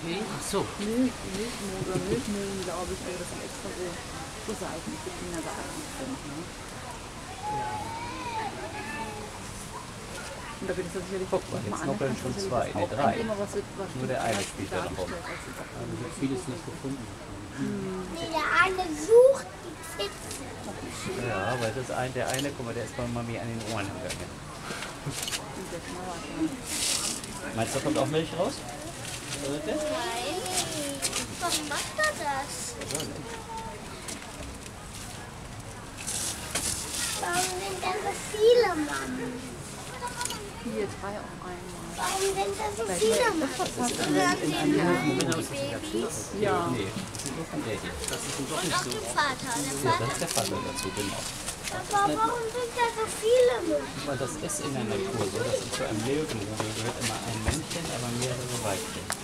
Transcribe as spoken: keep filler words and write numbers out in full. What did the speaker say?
Okay, ach so. Milch, Milchmoden oder Milchmilben, glaube ich, also das sind extra so, so Seiten, die für Kinder geeignet sind. Ne? Und da bin ich so sicherlich Guck mal, jetzt knubbeln schon zwei, ne, drei. Nur der eine spielt ja noch rum. Also wird vieles nicht gefunden. Nee, der eine sucht die Pfütze. Ja, weil das ein, der eine, guck mal, der ist bei Mami an den Ohren gegangen. Meinst du, da kommt auch Milch raus? Nein. Warum macht er das? Warum sind da so viele Mammen? Hier, drei auf einmal. Warum sind da so viele Mammen? Hören In den einem Namen Moment die Babys? Ja. Nee, das ist nur von der hier. Das ist doch Und nicht auch so. den Vater. Der Ja, Vater. das ist der Vater dazu, genau. Aber warum sind da so viele Mammen? Weil das ist in der Natur so, dass zu einem Löwenrudel gehört immer ein Männchen, aber mehrere Weibchen.